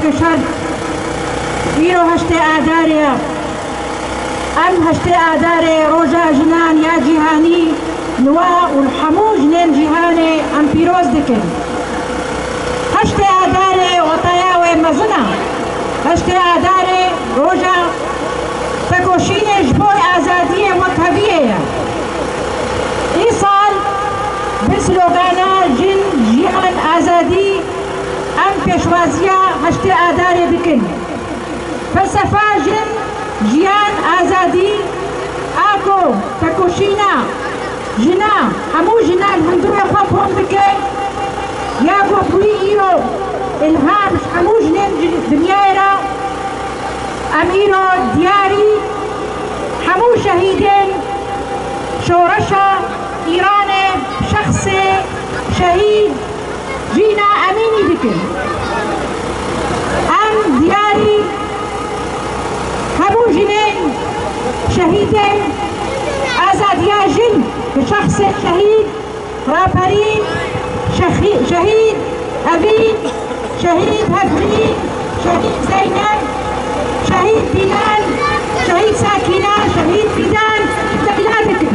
شد ایرو هشت آداره ام هشت آداره روژا جنان یا جهانی نوا والحمو جنين جهاني ام پیروز دکن هشت آداره وطیاوی مزنه هشت آداره روژا تکوشین جبوی آزادی مذهبیه ای سال بسلوگانا جن جهان آزادی ام پیشوازیا هشت آداره بکن فلسفه جن جیان آزادی آکو تکوشینا جنا همو جنا الهندوية خوفهم بكي يا بوي إيرو إلهام همو جنين دنيايرا أميرو دياري همو شهيدين شورشا إيران شخص شهيد جينا أميني بكي أم دياري همو جنين شهيدين آزاديا جن بشخص شهيد رابرين شهيد أبين شهيد هفرين شهيد زينب شهيد بلال شهيد ساكنة شهيد فدان تبلادك